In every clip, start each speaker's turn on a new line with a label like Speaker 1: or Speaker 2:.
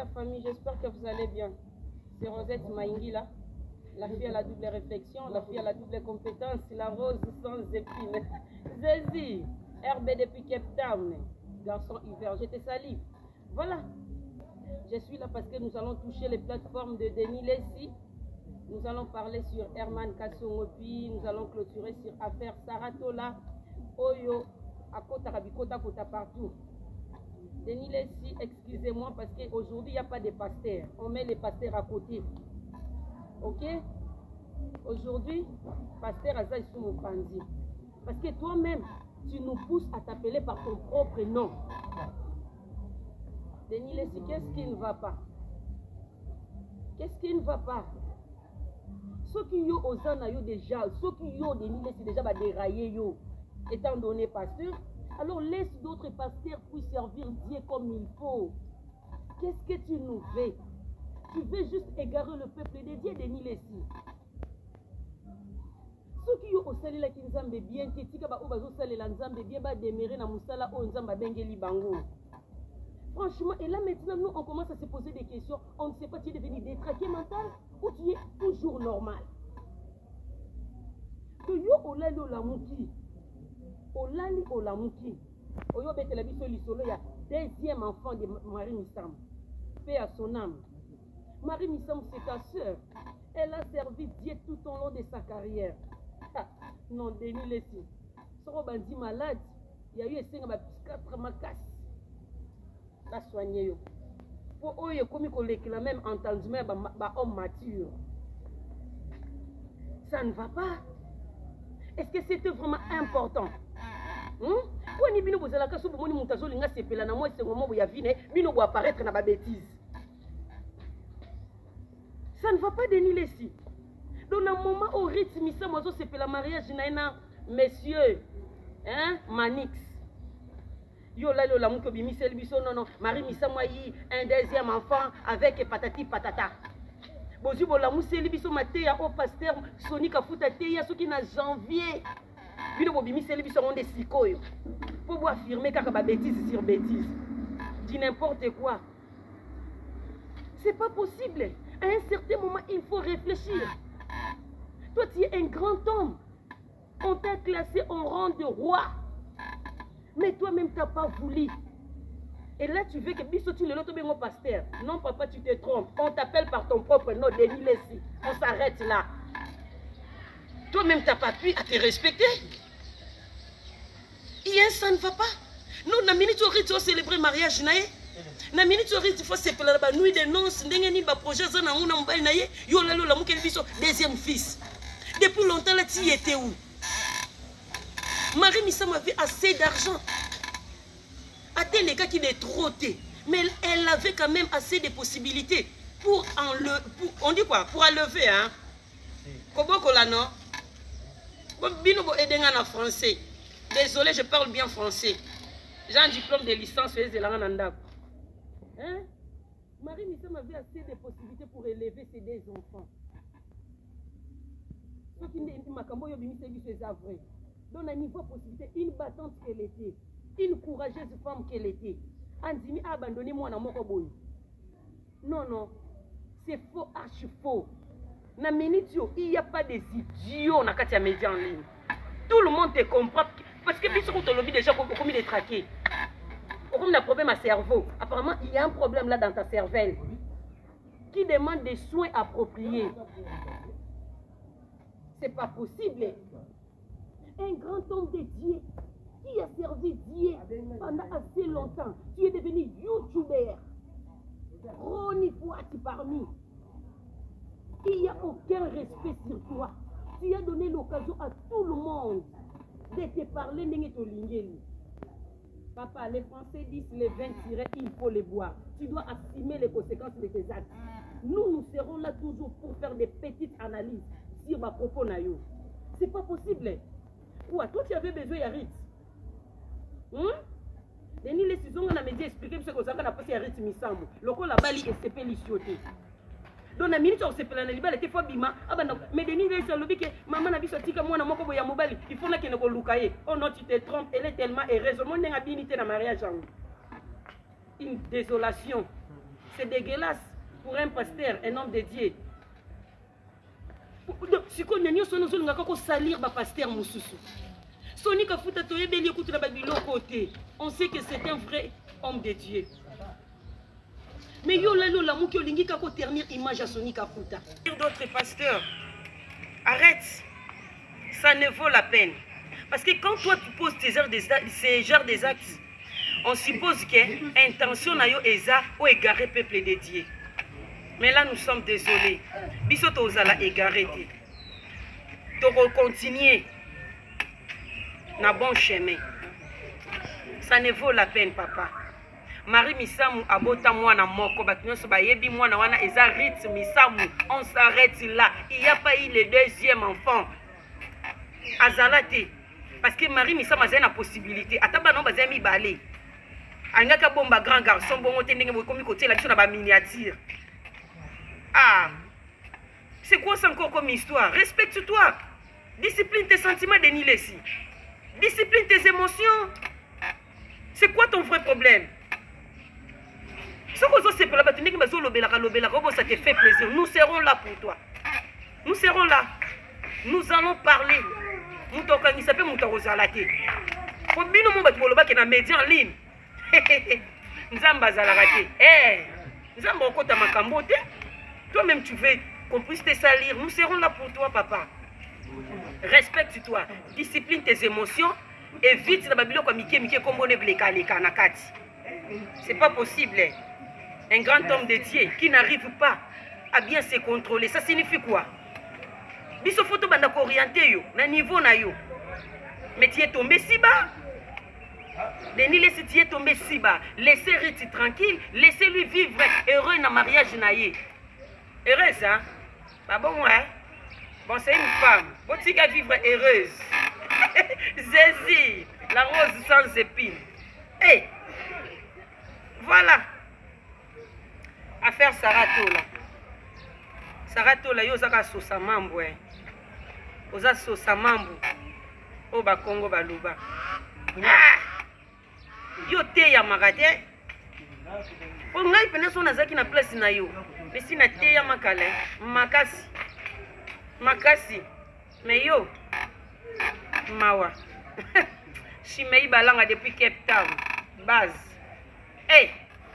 Speaker 1: la famille, j'espère que vous allez bien. C'est Rosette Maïngila, la fille à la double réflexion, la fille à la double compétence, la rose sans épines. Zézi, herbe depuis Cape Town, garçon hiver, je te salue. Voilà, je suis là parce que nous allons toucher les plateformes de Denis Lessi. Nous allons parler sur Herman Kassongopi, nous allons clôturer sur affaire Saratola, Oyo, Akota Rabikota, Kota partout. Denis Lessi, excusez-moi parce qu'aujourd'hui il n'y a pas de pasteurs. On met les pasteurs à côté. Ok? Aujourd'hui, pasteur Azaï Soumoupanzi. Parce que toi-même, tu nous pousses à t'appeler par ton propre nom. Denis Lessi, qu'est-ce qui ne va pas? Qu'est-ce qui ne va pas? Ceux qui ont osé déjà, ceux qui ont Denis Lessi déjà déraillé, étant donné pasteur, alors laisse d'autres pasteurs puissent servir Dieu comme il faut. Qu'est-ce que tu nous fais? Tu veux juste égarer le peuple de Dieu, Denis Lessi. Ceux qui ont osé la kinzambe bien, qui tika ba obazo sale la nzambe bien ba démérer na musala o nzamba bengeli bango. Franchement, et là maintenant nous on commence à se poser des questions. On ne sait pas, tu es devenu détraqué mental ou tu es toujours normal. Que yo olali olamuki. Olali olamuki. Oyo betela biso lisolo ya deuxième enfant de Marie Missam. Paix à son âme. Marie Missam, c'est ta sœur. Elle a servi Dieu tout au long de sa carrière. Ah, non, Denis Lessi. Soro bandi malade. Il y a eu un signe de psychiatre macasse. La soigner yo. Pour eux, comme il a même entendu, mais homme mature. Ça ne va pas. Est-ce que c'était vraiment important? Pourquoi ni bino bozala ka sobo moni mutazo linga sepela na moi c'est moment où ya vine bino bo apparaître na ba bêtise. Ça ne va pas, Denis Lessi. Dans un moment où rythme ça moi sepela mariage na monsieur Manix. Yo là la muko bimi sel biso non Marie Missa moi un deuxième enfant avec patati patata. Bozu bo la museli biso maté ya au pasteur Sonika Futa te ya soki na janvier. Bino bobimi seli biso on des sikoyo. Pour vous affirmer car ba bêtise sur bêtise. Dis n'importe quoi. C'est pas possible. À un certain moment, il faut réfléchir. Toi, tu es un grand homme. On t'a classé en rang de roi. Mais toi-même, tu n'as pas voulu. Et là, tu veux que Bissoti le loto bengo pasteur. Non, papa, tu te trompes. On t'appelle par ton propre nom, Denis Lessi. On s'arrête là. Toi-même, tu n'as pas pu à te respecter. Hier, ça ne va pas. Nous, na minute où célébrer mariage, na minute il faut se la nuit de noces ndenge ni ba projet za na nguna mbali na ye yo lalo la mukeli biso deuxième fils. Depuis longtemps là tu étais où? Marie Missa avait assez d'argent. Attends les gars qui est trop té, mais elle avait quand même assez de possibilités pour on dit quoi? Pour enlever hein. Koboko là non. Bino bo edenga na français. Désolé, je parle bien français. J'ai un diplôme de licence et Zélandanda. Hein? Marie Missam avait assez de possibilités pour élever ses deux enfants. Ce qui n'est pas vrai. Donc, à niveau possibilité, une battante qu'elle était, une courageuse femme qu'elle était. Andimi a abandonné moi dans mon boy. Non, non, c'est faux, archi faux. Na minute, il n'y a pas des idiots dans les médias en ligne. Tout le monde te comprend. Parce que puis, on te lobby déjà comme il est traqué. Comme il y a un problème à cerveau. Apparemment, il y a un problème là dans ta cervelle qui demande des soins appropriés. C'est pas possible. Un grand homme de Dieu qui a servi Dieu pendant assez longtemps. Tu es devenu YouTuber. Ronnie Fouati parmi. Il n'y a aucun respect sur toi. Tu as donné l'occasion à tout le monde de te parler de l'ingénie. Papa, les Français disent les vins tirés, il faut les boire. Tu dois assumer les conséquences de tes actes. Nous serons là toujours pour faire des petites analyses sur ma propos. C'est pas possible. Quoi, toi tu avais besoin de Ritz. Denis Lessi ont expliqué ce que ça a passé à Ritz Missambo. Le coup la bali est CP lissioté. Donc la minute on s'est fait la libale était fois bima. Ah ben non, mais Denis Lessi a dit que maman n'a vu sorti comme moi na moko boya mobile. Il faut que nous lukaye. Oh non, tu te trompes, elle est tellement heureuse. Mon n'a bien été dans mariage. Une désolation. C'est dégueulasse pour un pasteur, un homme de Dieu. Si on a salir ba pasteur mususu. Soni kafuta toyebeli ekutuna ba biloko te. On sait que c'est un vrai homme de Dieu. Mais yo la muki olingi kako ternir image à Soni kafuta. D'autres pasteurs, arrête. Ça ne vaut la peine. Parce que quand toi tu poses ces genres des actes, on suppose que l'intention na yo eza ou égarer peuple de Dieu. Mais là nous sommes désolés. Bisoto ozala égaré. Tu continuer na bon chemin. Ça ne vaut la peine, papa. Marie Misamu abota mwana moko bakinyoso bayebi mwana wana eza Rit Misamu. On s'arrête là. Il n'y a pas eu le deuxième enfant. Azalate. Parce que Marie Misamu a une possibilité. Ataba non bazemi balé. Angaka bomba grand garçon bongo tendenge bokomi côté la biso na ba miniature. Ah. C'est quoi ça encore comme histoire? Respecte-toi. Discipline tes sentiments, Denis Lessi. Discipline tes émotions. C'est quoi ton vrai problème? Ça te fait plaisir. Nous serons là pour toi. Nous serons là. Nous allons parler. Nous s'appelle Moutarosalate. Pour bien nous mettre qui na média en ligne. Nzamba Zalarate. Nzamba okota makambote. Toi-même tu veux qu'on puisse te salir. Nous serons là pour toi, papa. Respecte-toi, discipline tes émotions, évite la babylone comme Mickey comme on est bleka les kanakati. C'est pas possible. Un grand homme de Dieu qui n'arrive pas à bien se contrôler, ça signifie quoi? Biso photo banda ko orienté yo, na niveau na yo. Mais tu es tombé si bas. Denis laisse tu es tombé si bas. Laissez Riti tranquille, laissez-lui vivre heureux dans mariage naïe. Heureuse, hein? Pas bon, hein? Bon, c'est une femme. Bon, tu vas vivre heureuse. Zézi, la rose sans épines. Hey, voilà. Affaire Saratola. Saratola, yo zaka sosa mambo, hein. Oza sosa mambo. O ba Congo ba luba. Yo te ya magate. O ngai pena so nazaki na place na yo. Mais si na te ya makale, makasi. Makasi, mais yo, mawa. Chimei balanga depuis Cape Town, base. Hey,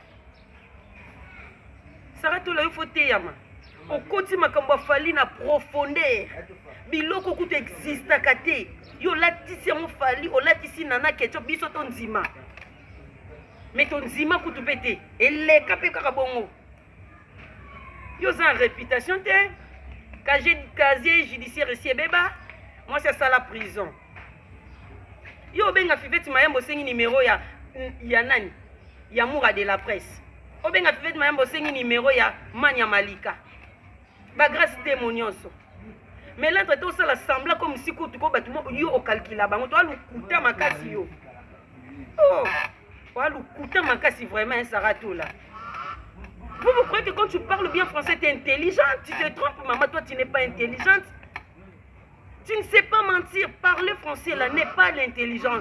Speaker 1: Saratola yo faut yama. Au côté makambo fali na profondeur. Biloko kutu existe kate. Yo latisi mo fali, o latisi nana kecho biso ton zima. Mais ton zima kutu pete. Elle kapé kakabongo. Yo za réputation te. Casier judiciaire ici beba, moi c'est ça la prison. Yo benga fiveti mayambo sengi numéro ya nani? Ya Moura de la presse. O benga fiveti mayambo sengi numéro ya Mania Malika. Ba grâce témoignonso. Mais là tout ça la sembla comme si ko tuko batumo yo o calcula bango to alukuta makasi yo. Oh, alukuta makasi vraiment ça rato là. Vous croyez que quand tu parles bien français, tu es intelligente? Tu te trompes, maman, toi tu n'es pas intelligente. Tu ne sais pas mentir. Parler français là n'est pas l'intelligence.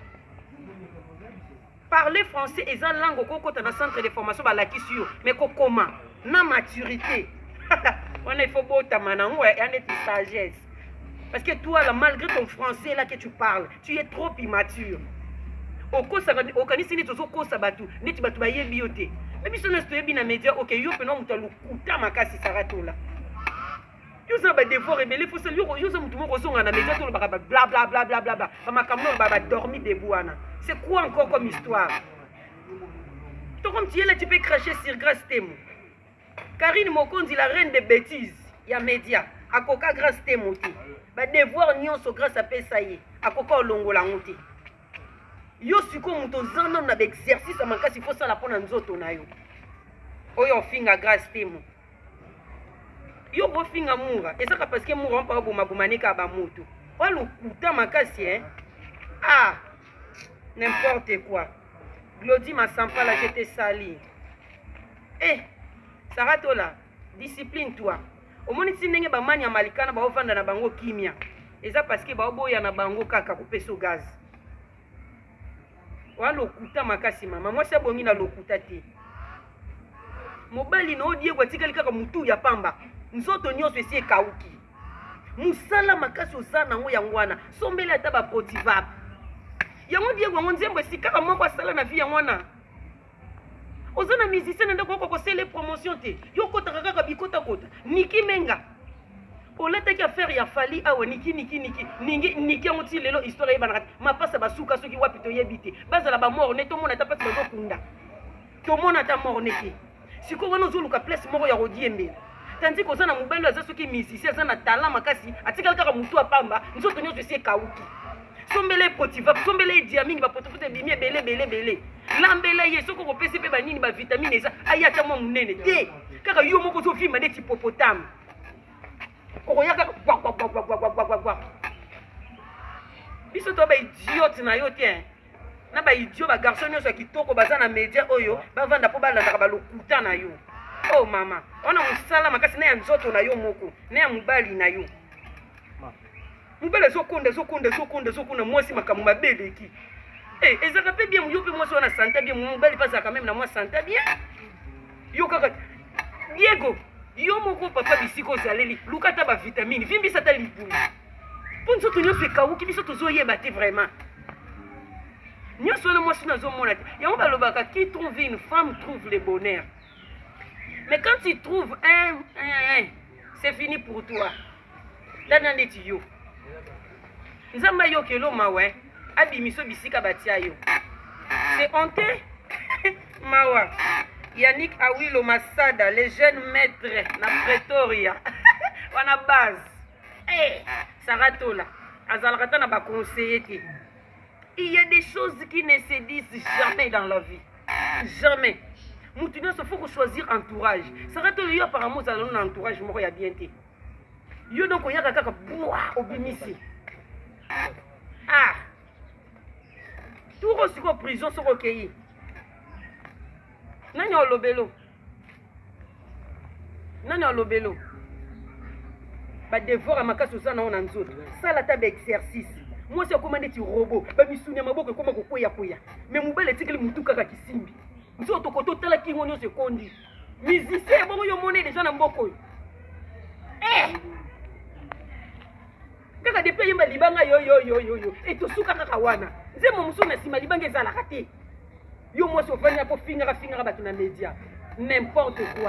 Speaker 1: Parler français est une langue au côté dans le centre de formation, mais comment? Na maturité. On est faux beau tamana, ouais, on est de sagesse. Parce que toi là, malgré ton français là que tu parles, tu es trop immature. Au kanisi ni tozo ko sabatu, ni tibatu ba yebi yote. Mais si on est bien dans les médias, ok, yo peut non mutalu kuta makasi Saratola. Yo za ba devoir rebelle, faut se yo za mutumo ko songa na médias to bla bla bla bla bla bla. Ba makamno ba dormi debout ana. C'est quoi encore comme histoire? Toi comme tu es là, tu peux cracher sur Grâce Temo. Karine Mokonzi, la reine des bêtises, il y a médias. Akoka Grâce Temo ti. Ba devoir nyonso grâce à Pesaye. Akoka olongola ngote. Yo siko muto zana na exercice amakasi faut ça la pona nzoto na yo. Oyo finga Grâce Temo. Yo bo finga Moura, et ça parce que Moura on pas bomagumane ka ba moto. Walu kuta makasi hein. Ah, n'importe quoi. Glody Massampa là j'étais sali. Eh, Saratola, discipline-toi. Au moins si ndenge ba manya malikana ba ovanda na bango kimia. Et ça parce que ba oboya na bango kaka kupeso gaz. Wa lokuta makasi mama, moi c'est bongi na lokuta te. mobali na odie kwa tikali kaka mutu ya pamba nzoto nyonso esi ekauki musala makasi osala nango yango wana sombeli ata bapotivap yango die gwango nzembo esi kaka moko asala na vie yango wana oza na musicien na ndako oko kosele promotion te yo kotaka kaka bikotakota niki menga oletaki affaire ya fali awa niki yango ti lelo histoire yebanaka te mapasa basuka soki wapi toyebi te bazala bamorne tomona ata mpasi bazokunda tomona ata morne te sikoyo wana ozoluka place moko ya kodiembela tandi koza na mobali aza soki musicien aza na talent makasi atikali kaka mutu apamba nzoto nyonso esi ekauki sombele potiva sombele edia mingi bapotopoto ebimi ebele lambela ye soki okopesi mpe banini bavitamine eza aye ata mwa monene te kaka yo moko ozovimba neti hipopotame okoya kaka gwagwagwagwagwagwagwa biso to baidiote na yo te na baidio bagarson nyonso ya kitoko baza na media oyo bavanda mpo balandaka balokuta na yo oh mama wana mosala makasi na ya nzoto na yo moko na ya mobali na yo mobali ezokonda mwasi makambo mabe eleki ezaka mpe bien yo mpe mwasi wana santa bien mobali mpe azalaka meme na mwa santa bien yo kaka diego yo moko papa bisika ozaleli luka ata bavitamine vimbisa ata libulu mpo nzoto nyonso ekauki biso tozoyeba te vraiment nyonso wana mwasi nazomona te yango balobaka qui trouve une femme trouve le bonheur mais quand tu trouves un c'est fini pour toi tana neti yo nzambe ayokelo mawe abimiso bisika batia yo c'est honte mawa Yannick Awilo Masada, les jeunes maîtres na Pretoria. Wana base. Sarah Tola. Azalakata na ba conseiller. Il y a des choses qui ne se disent jamais dans la vie. Jamais. Moutinyo se faut choisir entourage. Sarah Tola yo apparemment zalon na entourage moko ya bien te. Yo donc oyaka kaka bois obimisi. Tout siko prison soko keyi. Nani olobelo ba devoir makasi osana ona nzoto sala ta ba exercice moi c'est comme neti robot ba misuni maboko koma kokoya mais mobile etikeli mutu kaka kisimbi nzoto koto tala kingo nyonso kondi musicien bongo yo mone déjà na mboko kaka depuis yemba libanga yo et to suka kaka wana nzemo musu na sima libanga ezala kate yo moi so fanya po finga batu na media n'importe quoi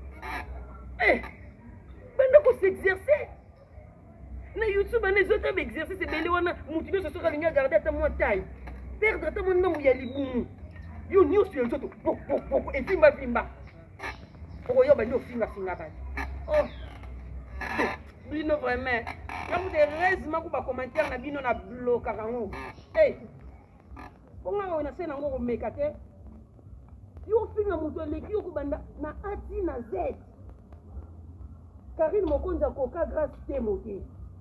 Speaker 1: banda ko s'exercer na YouTube na zote ba exercice bele wana mutu so soka linga garder ta mo taille perdre ta mo ndambu ya libumu yo news yo nzoto poko et vimba oko yo bandi ofinga ba bino vraiment yango de reste maku ba commentaire na bino na bloka kango bonga ona sena ngo meka te yo finga mutu eleki yo kubanda na ati na z Karine Mokonza koka grâce témoté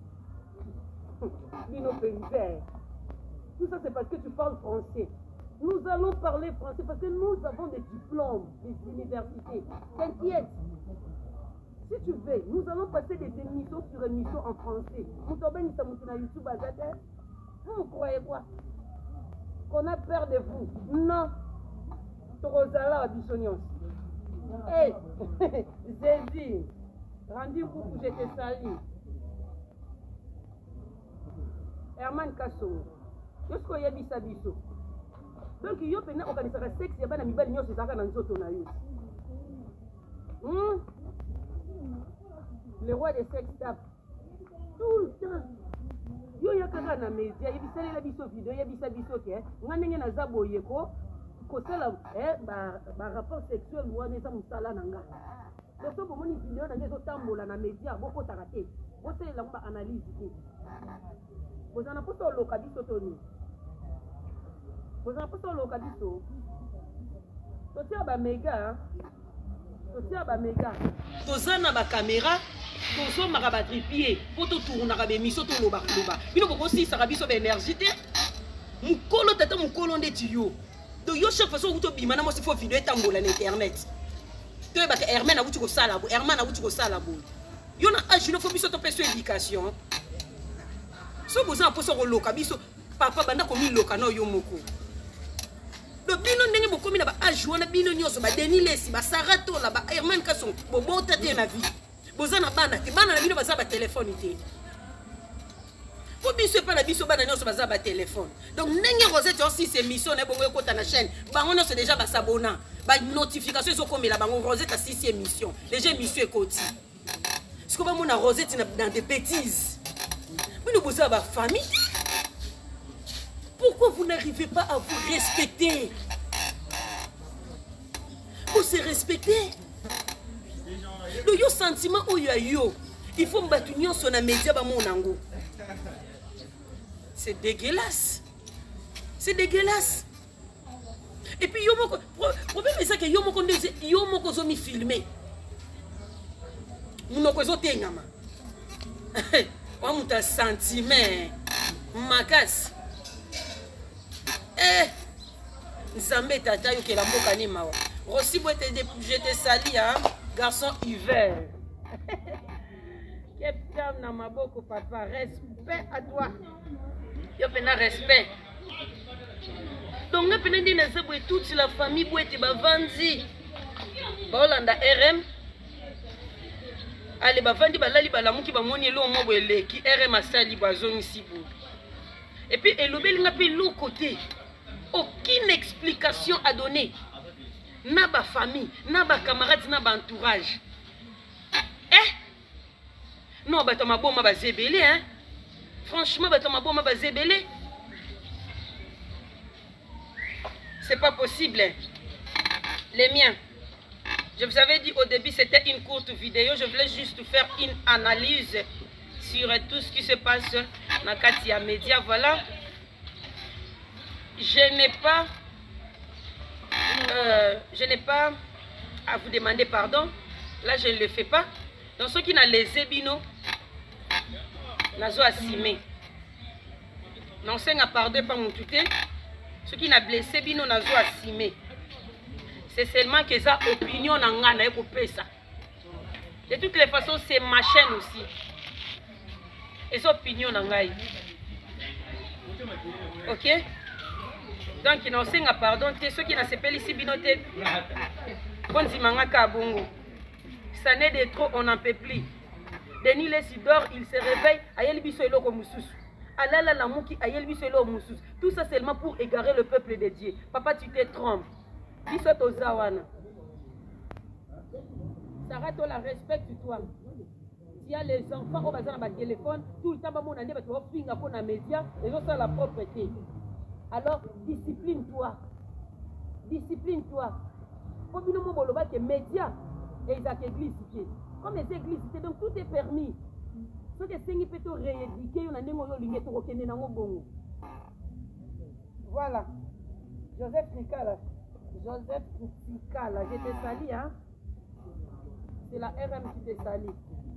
Speaker 1: bino père tout ça c'est parce que tu parles français. Nous allons parler français parce que nous avons des diplômes des universités. T'inquiète, si tu veux, nous allons passer des émissions sur émissions en français. Vous na YouTube azate. Vous croyez quoi? Qu'on a peur de vous? Non. Torozala Abissonios. Hey, Zézi, rendez-vous où j'étais sali. Herman Kasso. Yosko yebisa biso. Donc yo pena organisera sexe ya bana mibali nyonso ezaka na nzoto na yo. Le roi des sex tap. Tout le temps. Yo yakaka na media yebisalela biso video yebisa biso ke ngandenge na zaboye ko kosala ba rapport sexuel wana eza musala na nga. Donc bo moni video na ngezo tambola na media boko takate. Boselela ngba analyse te. Bozana poto loka biso toni. Bozana poto loka biso. Totia ba mega. Tozana ba caméra, tozomaka ba tripier, poto tournaka be miso to loba. Bino boko si saka biso ba énergie te. Mukolo tata mukolo ndeti yo. Donc yo chaque façon uto bimana mo se fo video etambola na internet. To ba ke Herman na wuti ko sala bo, Herman na wuti ko sala bo. Yo na age no fo biso to peso éducation. So bozana poso ko loka biso papa banda ko mi loka no yo moko. donc bino ndenge bokomi na baage wana bino nyonso badeni lesi basara tola baherman kason bobota te na vie boza na bana te bana na bino baza batelefone te po biso epa na biso bana nyonso baza batelefone donc ndenge Rosette aussi c'est mission na bongo ekota na chaîne bango nyonso déjà basabona banotification ezokomela bango Rosette asisi émission déjà émission ekoti siko bamona Rosette dans des bêtises bino boza bafamille. Pourquoi vous n'arrivez pas à vous respecter? Vous se respecter. Le yo sentiment où yo, il faut battre sur les médias ba monango. C'est dégueulasse. C'est dégueulasse. Et puis yo moko problème c'est que yo moko zomi filmer. Munoko zo tengama. Wa muta sentiment makas. Nzambe tata yo ke la mboka ni mawa. Rossi boite je te sali hein, garçon hiver. Capitaine na maboko papa, respect à toi. Yo pena respect. Donc na pena ndi na zabo toute la famille boite ba vandi. Ba Holanda RM. Allez ba vandi balali balamuki ba moni lo mo boeleki RM asali bazongi sibu. Et puis elobeli nga pe l'autre côté. Aucune explication à donner. Na ba famille, na ba camarades, na ba entourage. Non, bah ma bombe ba zébélé, hein. Franchement, bah ma bombe ba zébélé. C'est pas possible. Hein. Les miens. Je vous avais dit au début, c'était une courte vidéo. Je voulais juste faire une analyse sur tout ce qui se passe dans Katia Média. Voilà. Je n'ai pas à vous demander pardon. Là, je ne le fais pas. Donc, ceux qui n'ont les ébino, n'ont assimé. Non, c'est n'a pardon pas mon tuté. Ceux qui n'ont blessé bino, n'ont assimé. C'est seulement que ça opinion n'a pas coupé ça. De toutes les façons, c'est ma chaîne aussi. Et ça opinion n'a pas. Ok? Donc, il n'a pas pardon. Ceux qui n'ont pas ici binoté. Bon, si manga kabongo. Ça n'est de trop, on n'en peut plus. Denis Lessidor, il se réveille. Ayel bisolo comme moussous. Alala la mouki, ayel bisolo moussous. Tout ça seulement pour égarer le peuple de Dieu. Papa, tu te trompes. Bisot ozawana. Sarah, tu la respecte-toi. Il y a les enfants au bazar dans téléphone. Tout le temps, mon année, tu vas finir pour les médias. Et ça, c'est la propreté. Alors, discipline-toi. Discipline-toi. Comme nous avons dit que les médias et les églises, comme les églises, donc tout est permis. Ce que c'est peut rééduquer, on a des gens. Voilà. Joseph Nikala. Joseph Nikala. Je te salue, hein. C'est la RM qui te salue.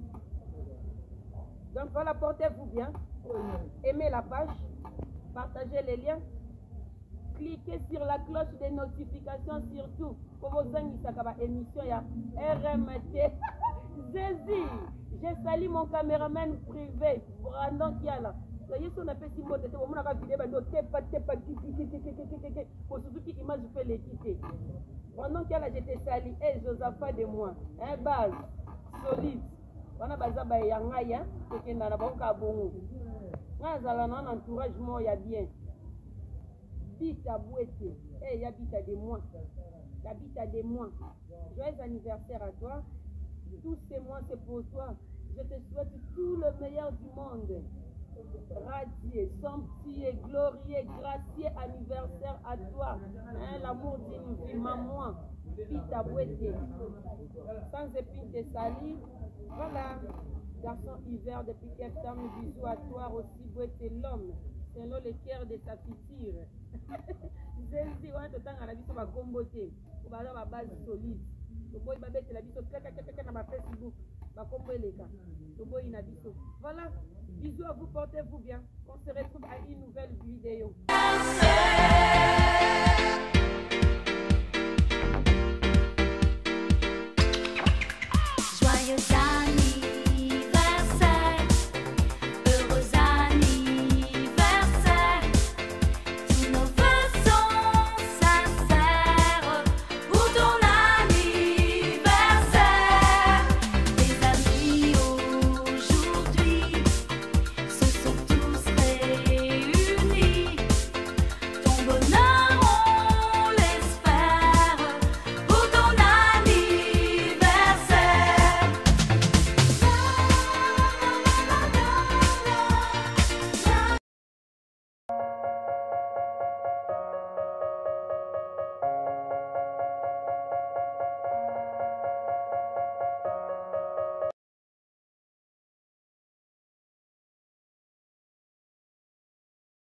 Speaker 1: Donc voilà, portez-vous bien. Aimez la page. Partagez les liens. Cliquez sur la cloche des notifications surtout pour vos amis émission ya RMT. Jésus, j'ai sali mon caméraman privé Brandon Kiala. Là yeso na pesi mbote te bomona ka vidéo ba tepa pour surtout qui image peut les quitter. Brandon Kiala je te sali et Josaphat de moi. Un base solide. Wana baza ba yanga ya kokenda na banka bongo. Ngazala na entourage mo ya bien. Bita Bouete, hey, Yabita des mois. Yabita des mois. Joyeux anniversaire à toi. Tous ces mois, c'est pour toi. Je te souhaite tout le meilleur du monde. Radié, somptueux, glorieux, gracieux anniversaire à toi. Hein, l'amour d'une vie, maman. Bita Bouete. Sans épine de sali. Voilà. Garçon hiver depuis Cape Town, bisous à toi aussi, Bouete l'homme. Selon le cœur de sa future. Jésus, on est temps à la vie sur ma comboté. On va avoir ma base solide. Le boy m'a bête la vie sur quelqu'un ma Facebook. Ma combo les gars. Le boy il a dit ça. Voilà. Bisous à vous, portez-vous bien. On se retrouve à une nouvelle vidéo.